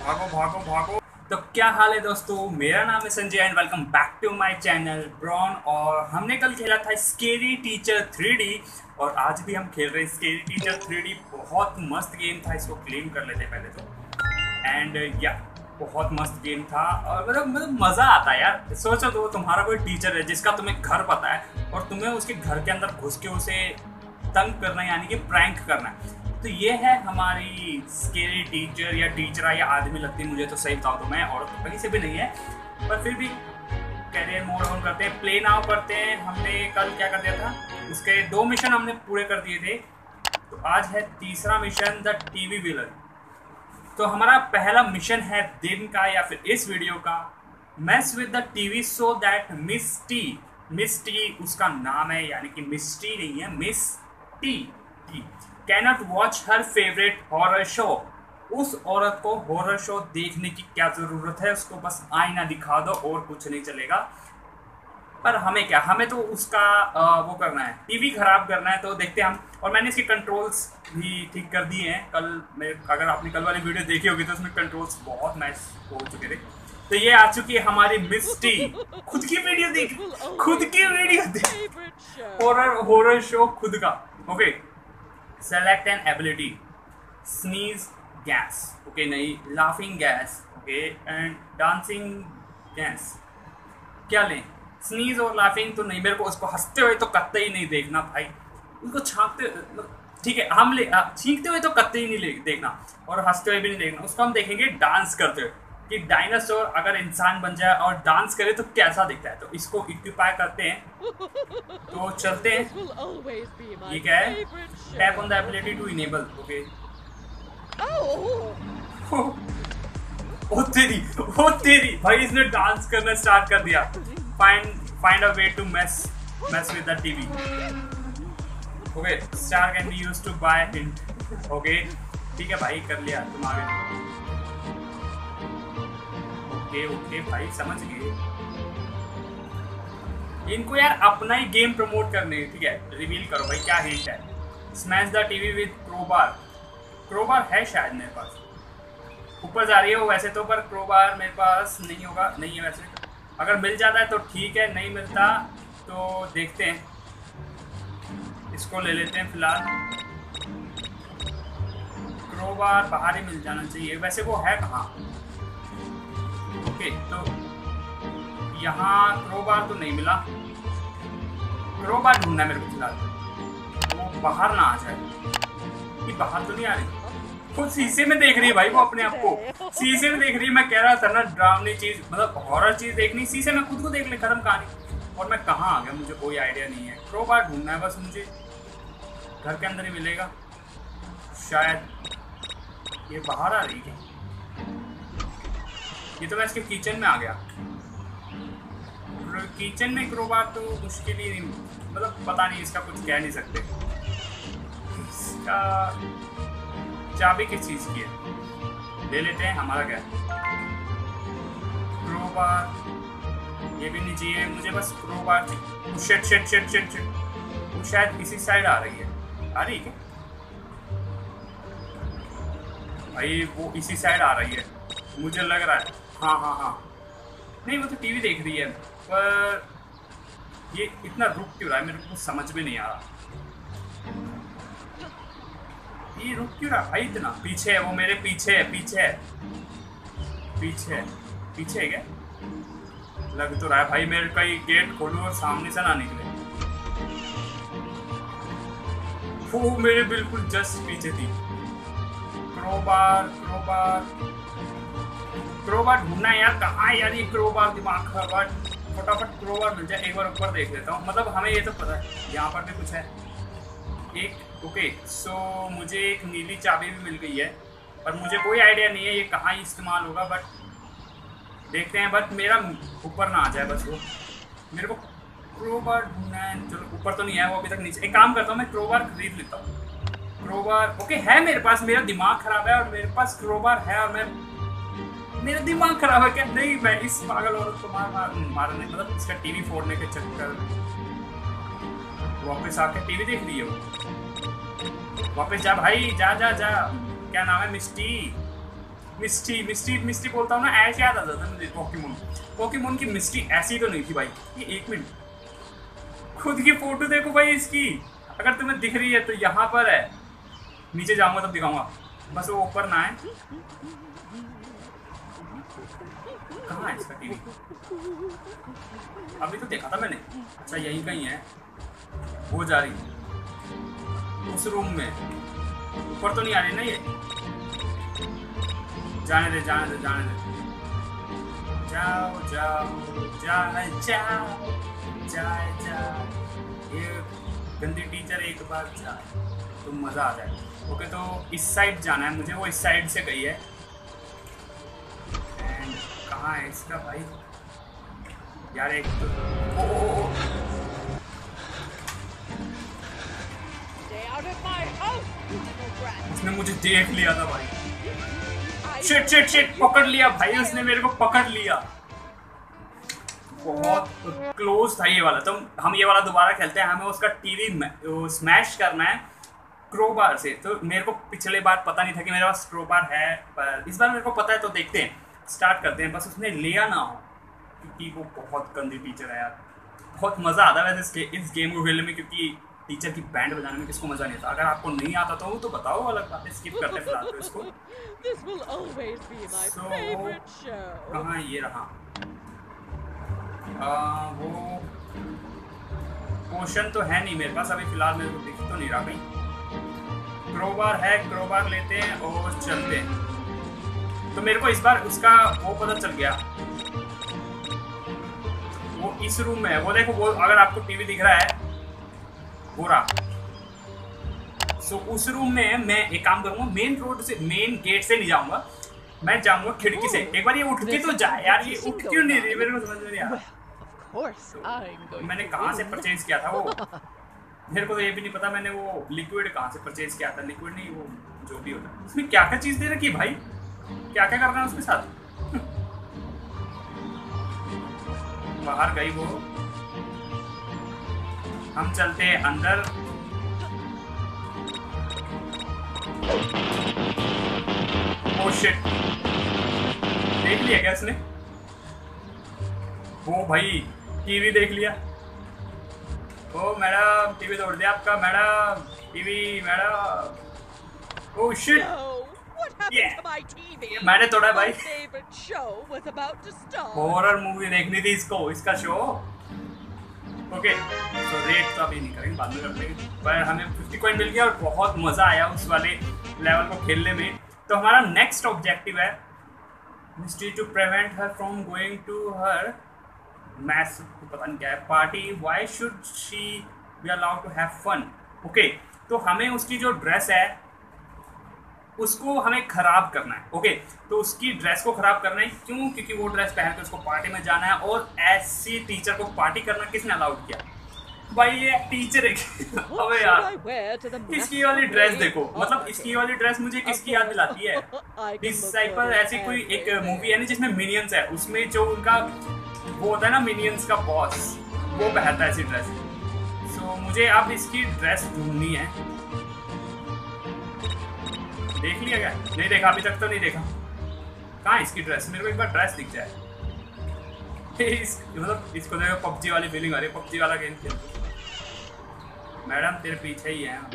भागो भागो भागो। तो क्या हाल है दोस्तों, मेरा नाम है Sanjay and welcome back to my channel ब्रॉन। और हमने कल खेला था स्केरी टीचर 3D और आज भी हम खेल रहे हैं स्केरी टीचर 3D। बहुत मस्त गेम था, इसको क्लेम कर लेते पहले तो। एंड या बहुत मस्त गेम था और मतलब मज़ा आता है यार। सोचो तो तुम्हारा कोई टीचर है जिसका तुम्हें घर पता है और तुम्हें उसके घर के अंदर घुस के उसे तंग करना है, यानी कि प्रैंक करना है। तो ये है हमारी स्केरी टीचर या टीचर या आदमी लगती है मुझे तो, सही बताऊँ तो मैं औरत तो कहीं से भी नहीं है, पर फिर भी कैरियर मोड ऑन करते हैं, प्ले नाउ करते हैं। हमने कल क्या कर दिया था, उसके 2 मिशन हमने पूरे कर दिए थे। तो आज है तीसरा मिशन, द टीवी विलन। तो हमारा पहला मिशन है दिन का या फिर इस वीडियो का, mess with the TV so that Miss T, Miss T उसका नाम है, यानी कि मिस टी नहीं है, Miss T cannot watch her favourite horror show. उस औरत को हॉरर शो देखने की क्या ज़रूरत है, उसको बस आईना दिखा दो और कुछ नहीं चलेगा। पर हमें क्या, हमें तो उसका वो करना है, टीवी खराब करना है। तो देखते हैं हम। और मैंने इसके कंट्रोल्स भी ठीक कर दिए हैं। कल मैं, अगर आपने कल वाली वीडियो देखी होगी तो उसमें कंट्रोल्स बहुत मैच हो चुके थे। तो ये आ चुकी है हमारी मिस टी। खुद की वीडियो देख, खुद की वीडियो देख, हॉरर शो खुद का। Okay, select an ability, sneeze gas, okay नहीं, laughing gas, okay, and dancing gas. क्या लें, स्नीज और लाफिंग तो नहीं, मेरे को उसको हंसते हुए तो कत्ते ही नहीं देखना भाई, उनको छांकते, ठीक है हम ले, छींकते हुए तो कत्ते ही नहीं देखना और हंसते हुए भी नहीं देखना। उसको हम देखेंगे डांस करते हुए कि डायनासोर अगर इंसान बन जाए और डांस करे तो कैसा दिखता है। तो इसको इक्विपाई करते हैं, तो चलते हैं। ये क्या है, tap on the ability to enable, okay. ओ तेरी भाई, इसने डांस करना स्टार्ट कर दिया। Find a way to mess with the TV, okay. Star can be used to buy hint, okay ठीक है भाई, कर लिया तुम आगे। ओके भाई, समझ गए। इनको यार अपना ही गेम प्रमोट करने, ठीक है। रिवील करो भाई, क्या हिंट है। Smash the TV with crowbar, crowbar है शायद मेरे पास, ऊपर जा रही है वो वैसे तो, पर क्रोबार मेरे पास नहीं होगा, नहीं है वैसे। अगर मिल जाता है तो ठीक है, नहीं मिलता तो देखते हैं, इसको ले लेते हैं फिलहाल। क्रोबार बाहर ही मिल जाना चाहिए, वैसे वो है कहाँ। ओके, तो यहाँ क्रोबार तो नहीं मिला, क्रोबार ढूंढना है मेरे को फिलहाल, वो बाहर ना आ जाए। कि बाहर तो नहीं आ रही, खुद शीशे में देख रही है भाई वो अपने आप को, शीशे में देख रही है। मैं कह रहा था ना ड्रामनी चीज, मतलब हॉरर चीज देखनी, शीशे में खुद को देख ले, खत्म कहानी। और मैं कहाँ आ गया, मुझे कोई आइडिया नहीं है। क्रोबार ढूंढना है बस मुझे, घर के अंदर ही मिलेगा शायद। ये बाहर आ रही है, ये तो मैं इसके किचन में आ गया। किचन में क्रोबार तो मुश्किल ही नहीं, मतलब पता नहीं, इसका कुछ कह नहीं सकते। इसका चाबी किस चीज़ की है, ले लेते हैं, हमारा क्या। क्रोबार ये भी नहीं चाहिए मुझे, बस क्रोबार चाहिए। Shit shit shit shit shit, वो शायद इसी साइड आ रही है, आ रही है भाई, वो इसी साइड आ रही है मुझे लग रहा है। हाँ, नहीं वो तो टीवी देख रही है, पर ये इतना रुक क्यों रहा है, मेरे को समझ में नहीं आ रहा। ये रुक क्यों रहा भाई इतना, पीछे है वो, मेरे पीछे है, पीछे है क्या, लग तो रहा है भाई। मेरे का ये गेट खोलूं और सामने से ना निकले, वो मेरे बिल्कुल जस्ट पीछे थी। क्रोबार ढूंढना है यार, कहाँ है यार ये क्रोबार, दिमाग खराब। फटाफट क्रोबार मिल जाए, एक बार ऊपर देख लेता हूँ, मतलब हमें ये तो पता है यहाँ पर भी कुछ है एक। ओके, सो मुझे एक नीली चाबी भी मिल गई है, पर मुझे कोई आइडिया नहीं है ये कहाँ इस्तेमाल होगा, बट देखते हैं। बट मेरा ऊपर ना आ जाए बस वो, मेरे को क्रोबार ढूंढना है। चलो ऊपर तो नहीं है वो अभी तक, नीचे। एक काम करता हूँ, मैं क्रोबार खरीद लेता हूँ। क्रोबार ओके है मेरे पास, मेरा दिमाग खराब है और मेरे पास क्रोबार है, और मैं, मेरा दिमाग खराब है क्या, नहीं मैं इस पागल औरत को मारने, मतलब इसका टीवी फोड़ने के चक्कर में वापस आके टीवी देख रही है वो। वापस जा भाई, जा। क्या नाम है, मिस्टी। मिस्टी मिस्टी मिस्टी बोलता हूँ ना, ऐसे याद आ जाता है मुझे पोकेमोन। पोकेमोन की मिस्टी ऐसी तो नहीं थी भाई। ये एक मिनट, खुद की फोटो देखो भाई इसकी। अगर तुम्हें दिख रही है तो यहाँ पर है, नीचे जाऊंगा तब दिखाऊंगा, बस वो ऊपर ना है। कहाँ है इसका टीवी? अभी तो देखा था मैंने। अच्छा यहीं कहीं है, वो जा रही उस रूम में, ऊपर तो नहीं आ रही ना ये। जाने दे जाने दे जाने दे, जाओ जाओ जाए जाओ जाए जाए, ये गंदी टीचर एक बार जाए तो मज़ा आ जाए। ओके तो इस साइड जाना है मुझे, वो इस साइड से गई है। एंड कहाँ है इसका भाई यार? एक तो ओ उसने मुझे देख लिया था भाई। शिट शिट शिट, पकड़ लिया भाई उसने, मेरे को पकड़ लिया। बहुत क्लोज था ये वाला। तो हम ये वाला दोबारा खेलते हैं। हमें उसका टीवी स्मैश करना है क्रोबार से। तो मेरे को पिछले बार पता नहीं था कि मेरे पास क्रोबार है, पर इस बार मेरे को पता है। तो देखते हैं, स्टार्ट करते हैं। बस उसने लिया ना हो, क्योंकि वो बहुत गंदी टीचर है यार। बहुत मज़ा आता है वैसे इस गेम को खेलने में, क्योंकि टीचर की बैंड बजाने में किसको मज़ा नहीं आता। अगर आपको नहीं आता तो बताओ, अलग बात है, स्किप करते फिलहाल तो इसको। कहाँ ये रहा वो पोशन तो है नहीं मेरे पास अभी फिलहाल, मेरे को दिख तो नहीं रहा भाई। क्रोबार है, क्रोबार लेते हैं और चलते हैं। तो मेरे को इस बार उसका वो पता चल गया, वो इस रूम में है। वो देखो, वो अगर आपको टीवी दिख रहा है वो रहा। सो उस रूम में मैं एक काम करूंगा, मेन रोड से, मेन गेट से नहीं जाऊंगा, मैं जाऊंगा खिड़की से। एक बार ये उठ के तो जाए यार, ये उठ क्यों नहीं रही मेरे को समझ में नहीं आ रहा। तो मैंने कहाँ से परचेज किया था वो, मेरे को तो ये भी नहीं पता। मैंने वो लिक्विड कहाँ से परचेज किया था, लिक्विड नहीं, वो जो भी होता है। उसमें क्या क्या चीज़ दे रखी भाई, क्या क्या करना है उसके साथ। बाहर गई वो, हम चलते हैं अंदर। ओह शिट, देख लिया क्या इसने? ओ भाई टीवी देख लिया। ओ मैडम टीवी तोड़ दिया आपका madam, TV madam. Oh shit, मैंने तोड़ा भाई। हॉरर मूवी देखनी थी इसको, इसका शो। ओके तो रेट तो अभी नहीं करेंगे, बाद में कर लेंगे। पर हमें 50 कॉइन मिल गया और बहुत मज़ा आया उस वाले लेवल को खेलने में। तो हमारा नेक्स्ट ऑब्जेक्टिव है mystery to prevent her from going to her mess, पता नहीं क्या है, party. Why should she be allowed to have fun. Okay तो हमें उसकी जो ड्रेस है उसको हमें खराब करना है। ओके तो उसकी ड्रेस को खराब करना है, क्यों? क्योंकि वो ड्रेस पहन के उसको पार्टी में जाना है। और ऐसी टीचर को पार्टी करना किसने अलाउड किया भाई? ये टीचर है। अबे यार इसकी वाली ड्रेस देखो, मतलब इसकी वाली ड्रेस मुझे किसकी याद दिलाती है? डिसाइपल ऐसी कोई एक मूवी है ना जिसमें मिनियंस है, उसमें जो उनका वो होता है ना मिनियंस का बॉस, वो पहनता है ऐसी ड्रेस। सो मुझे अब इसकी ड्रेस ढूंढनी है। देख लिया क्या? नहीं देखा अभी तक तो नहीं देखा। कहाँ है इसकी ड्रेस? मेरे को एक बार ड्रेस दिख जाए। मतलब इसको देखो, पबजी वाली फीलिंग आ रही है, पबजी वाला गेम खेलते। मैडम तेरे पीछे ही है।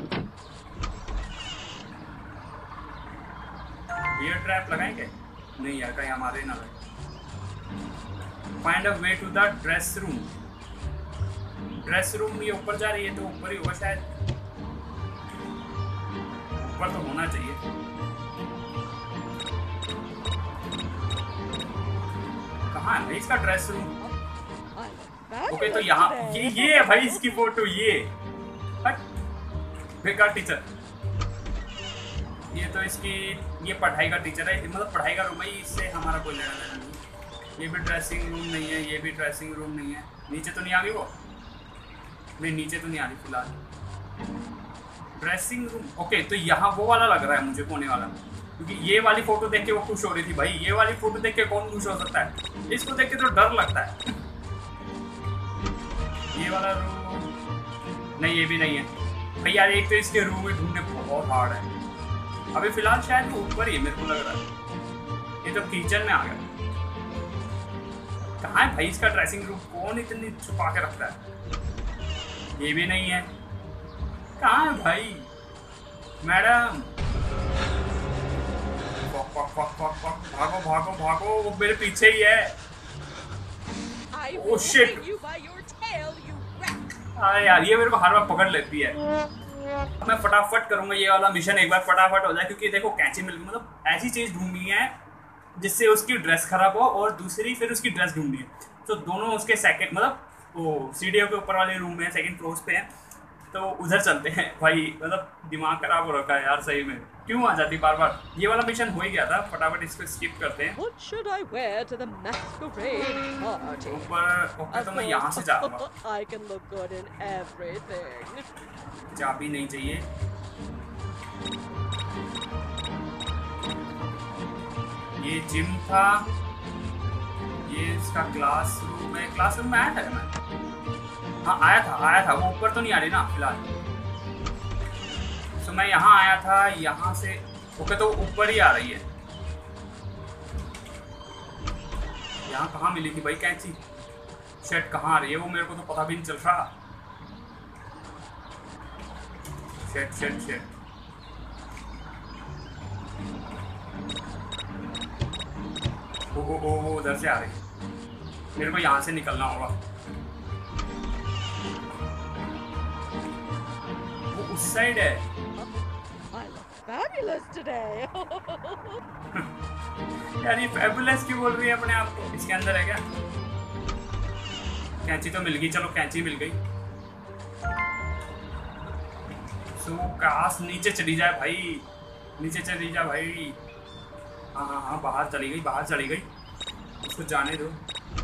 ये ट्रैप लगाएं क्या? नहीं यार, कहीं हमारे ना लगे। Find a way to the dress room. Dress room ये ऊपर जा रही है, तो ऊपर ही होगा शायद, ऊपर तो होना चाहिए। कहाँ है इसका ड्रेस रूम? ओके तो यहाँ ये है भाई इसकी फोटो। ये बेकार टीचर, ये तो इसकी ये पढ़ाई का टीचर है, मतलब पढ़ाई का रूम है, इससे हमारा कोई लेना देना नहीं। ये भी ड्रेसिंग रूम नहीं है, ये भी ड्रेसिंग रूम नहीं है। नीचे तो नहीं आ गई वो? नहीं नीचे तो नहीं आ रही फिलहाल। ड्रेसिंग रूम ओके तो यहाँ वो वाला लग रहा है मुझे, कोने वाला, क्योंकि ये वाली फोटो देख के वो खुश हो रही थी भाई। ये वाली फोटो देख के कौन खुश हो सकता है? इसको देख के तो डर लगता है। ये वाला रूम नहीं, ये भी नहीं है भाई यार। एक तो इसके रूम में ढूंढने बहुत हार्ड है। अभी फिलहाल शायद वो ऊपर ही है, मेरे को लग रहा है। ये तो किचन में आ गया। कहाँ है भाई इसका ड्रेसिंग रूम? कौन इतनी छुपा के रखता है? ये भी नहीं है। कहाँ है भाई? मैडम भागो भागो भागो, वो मेरे पीछे ही है। Oh shit! अरे यार ये मेरे को हर बार पकड़ लेती है। मैं फटाफट करूंगा ये वाला मिशन, एक बार फटाफट हो जाए, क्योंकि देखो कैंची मिल गई, मतलब ऐसी चीज ढूंढनी है जिससे उसकी ड्रेस खराब हो, और दूसरी फिर उसकी ड्रेस ढूंढनी है। तो दोनों उसके सेकंड, मतलब वो सीढ़ियों के ऊपर वाले रूम में सेकंड फ्लोर पे हैं, तो उधर चलते हैं भाई। मतलब दिमाग खराब हो रखा है यार सही में, क्यों आ जाती बार बार? ये वाला मिशन हो ही गया था, फटाफट इसको स्किप करते हैं। ऊपर ओके, तो मैं यहाँ से जाऊंगा। चाबी नहीं चाहिए। ये जिम था, ये इसका क्लासरूम है। क्लासरूम में आया था क्या मैं? हाँ आया था। वो ऊपर तो नहीं आ रही ना फिलहाल। तो मैं यहाँ आया था, यहाँ से ओके, तो ऊपर ही आ रही है। यहाँ कहाँ मिली थी भाई कैंची? शेट कहाँ आ रही है वो, मेरे को तो पता भी नहीं चल रहा। शेट शेट शेट। ओ उधर से आ रही है, मेरे को यहाँ से निकलना होगा। वो उस साइड है। यार ये फैबुलस क्यों बोल रही है अपने आप को? इसके अंदर है क्या? कैंची तो मिल गई, चलो कैंची मिल गई। सो काश नीचे चली जाए भाई, नीचे चली जा भाई। हाँ बाहर चली गई। उसको जाने दो।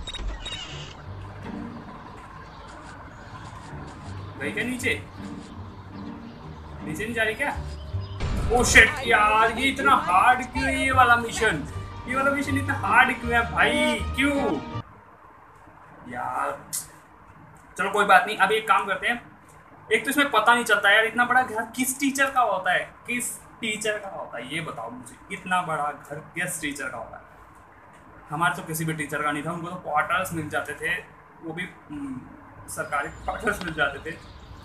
गई क्या नीचे नहीं जा रही क्या? ओ शिट यार, ये इतना हार्ड क्यों है ये वाला मिशन? इतना हार्ड क्यों है भाई? क्यों यार? चलो कोई बात नहीं, अभी एक काम करते हैं। एक तो इसमें पता नहीं चलता यार, इतना बड़ा घर किस टीचर का होता है? ये बताओ मुझे, इतना बड़ा घर किस टीचर का होता है? हमारे तो किसी भी टीचर का नहीं था, उनको तो क्वार्टर्स मिल जाते थे, वो भी सरकारी क्वार्टर्स मिल जाते थे।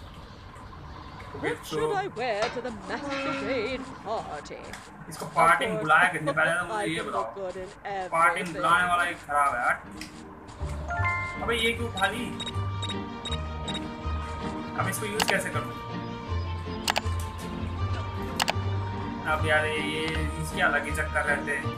इसको पार्टी में बुलाया कितने? पहले तो मुझे ये बताओ, पार्टी में बुलाने वाला एक खराब है। अबे ये क्यों उठा ली? अब इसको यूज कैसे करूँ? अब यार ये इसके अलग ही चक्कर रहते हैं।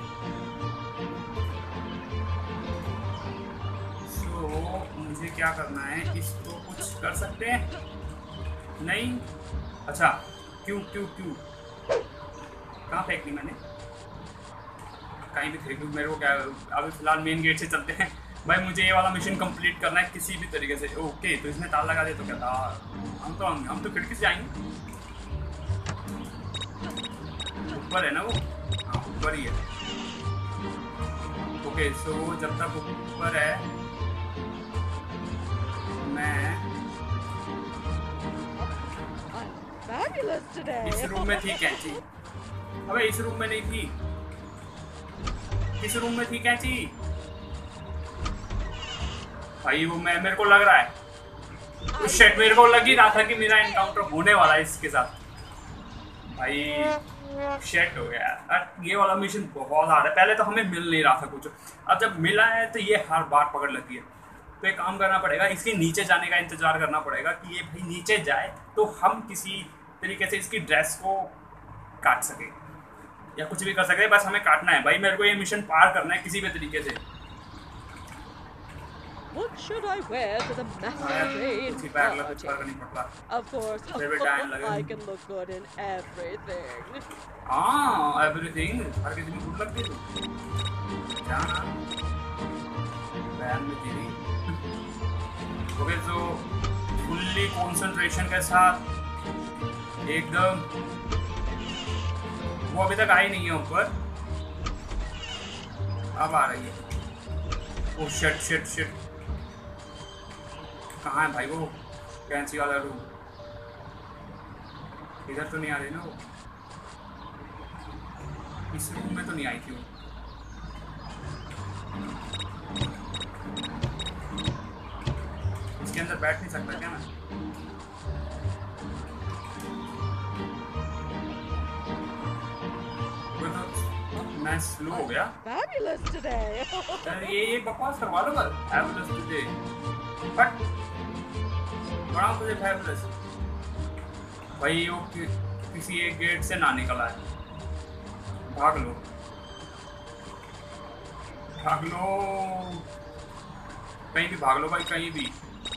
मुझे क्या करना है? इसको कुछ कर सकते हैं? नहीं। अच्छा क्यों कहाँ फेंकनी मैंने? कहीं भी फेंक दूँ, मेरे को क्या? अभी फिलहाल मेन गेट से चलते हैं भाई। मुझे ये वाला मिशन कंप्लीट करना है किसी भी तरीके से। ओके तो इसमें ताला लगा दे तो क्या था? हम तो खिड़की से जाएंगे। ऊपर है ना वो? हाँ ऊपर ही है। ओके सो जब तक ऊपर है मैं इस रूम में थी कैंची। अबे इस रूम में नहीं थी, इस रूम में थी कैंची भाई। वो मेरे को लग रहा है, उस शेट मेरे को लग ही रहा था कि मेरा एनकाउंटर होने वाला है इसके साथ भाई। शेट हो गया। ये वाला मिशन बहुत हार्ड है। पहले तो हमें मिल नहीं रहा था कुछ, अब जब मिला है तो ये हर बार पकड़ लगती है। तो एक काम करना पड़ेगा, इसके नीचे जाने का इंतजार करना पड़ेगा कि ये भाई नीचे जाए तो हम किसी तरीके से इसकी ड्रेस को काट सके या कुछ भी कर सके। बस हमें काटना है भाई, मेरे को ये मिशन पार करना है किसी भी तरीके से। What should I wear to the masquerade party? Of course, I can look good in everything. Everything. हर किसी में गुड लगती है तू। क्या नाम? बैन में तेरी। ओके तो फुल्ली कंसंट्रेशन के साथ एकदम। वो अभी तक आई नहीं है ऊपर, अब आ रही है। ओ शिट कहाँ है भाई वो कैंची वाला रूम? इधर तो नहीं आ रही ना वो? इस रूम में तो नहीं आई थी वो। इसके अंदर बैठ नहीं सकता क्या मैं? मैं स्लो हो गया। ये बकवास करवा लो बस। फैबुलस टुडे बट बड़ा तुझे फैबुलस भाई वो किसी एक गेट से ना निकला है। भाग लो कहीं भी भाग लो भाई, कहीं भी।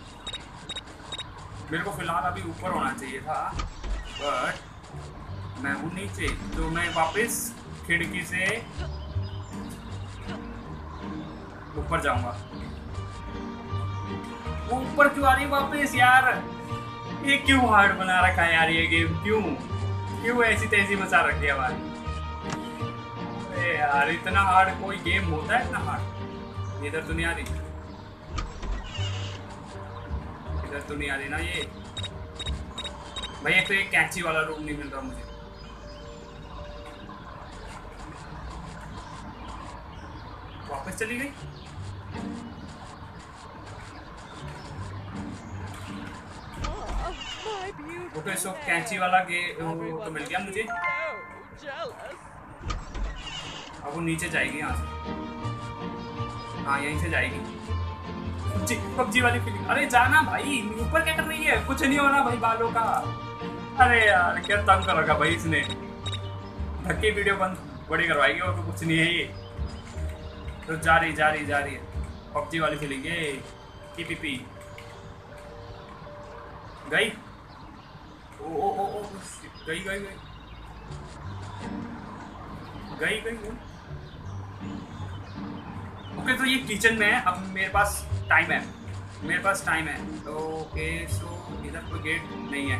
मेरे को फिलहाल अभी ऊपर होना चाहिए था बट मैं हूँ नीचे, तो मैं वापस खिड़की से ऊपर जाऊंगा। वो ऊपर क्यों आ रही है वापस यार? ये क्यों हार्ड बना रखा है यार ये गेम? क्यों ऐसी तेजी मचा रखी है हमारी? अरे यार इतना हार्ड कोई गेम होता है? इतना हार्ड इधर तो नहीं आ रही, इधर तो नहीं आ रही ना ये भाई। एक तो ये कैंची वाला रूम नहीं मिल रहा मुझे। वापस चली गई। ओके सो कैंची वाला तो मिल गया मुझे। अब वो नीचे जाएगी यहाँ से। हाँ यहीं से जाएगी। पबजी वाली फीलिंग। अरे जाना भाई, ऊपर क्या कर रही है? कुछ नहीं होना भाई बालों का। अरे यार क्या तंग कर रखा भाई इसने। धक्के वीडियो बंद बड़ी करवाएगी और तो कुछ नहीं है ये। तो जा रही है पबजी वाली फीलिंग। ये पीपीपी गई। ओ गई ओके तो ये किचन में है। अब मेरे पास टाइम है ओके सो इधर कोई गेट नहीं है।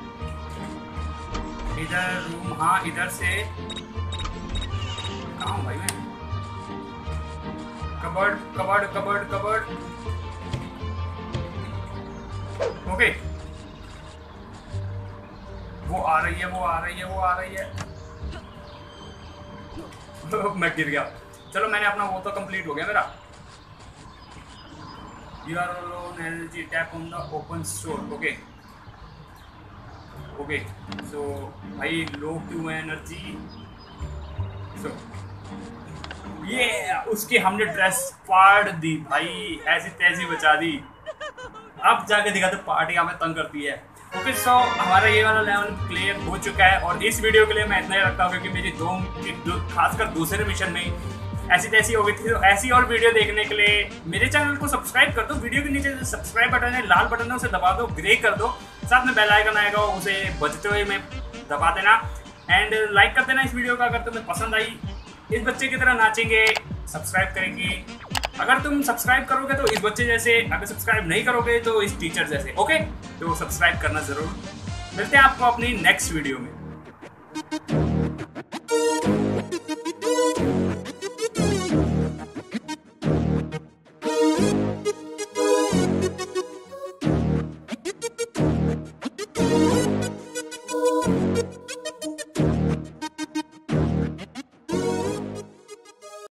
इधर रूम, हाँ इधर से कहाँ हूँ भाई मैं? Cupboard okay. वो आ रही है मैं गिर गया। चलो मैंने अपना वो तो कंप्लीट हो गया मेरा। You are alone energy tap on the open store. Okay so भाई लो क्यों है एनर्जी? सो ये उसकी हमने ड्रेस फाड़ दी भाई, ऐसी तेजी बचा दी। अब जाके दिखा तो पार्टी हमें तंग करती है। ओके सो हमारा ये वाला लेवल क्लियर हो चुका है और इस वीडियो के लिए मैं इतना ही रखता हूँ क्योंकि मेरी खासकर दूसरे मिशन में ऐसी तैसी हो गई थी। तो ऐसी और वीडियो देखने के लिए मेरे चैनल को सब्सक्राइब कर दो। वीडियो के नीचे जो सब्सक्राइब बटन है, लाल बटन है, उसे दबा दो, ग्रे कर दो। साथ में बेल आइकन आएगा, उसे बजते हुए में दबा देना एंड लाइक कर देना इस वीडियो का अगर तुम्हें पसंद आई। इस बच्चे की तरह नाचेंगे, सब्सक्राइब करेंगे। अगर तुम सब्सक्राइब करोगे तो इस बच्चे जैसे, अगर सब्सक्राइब नहीं करोगे तो इस टीचर जैसे। ओके तो सब्सक्राइब करना जरूर। मिलते हैं आपको अपनी नेक्स्ट वीडियो में।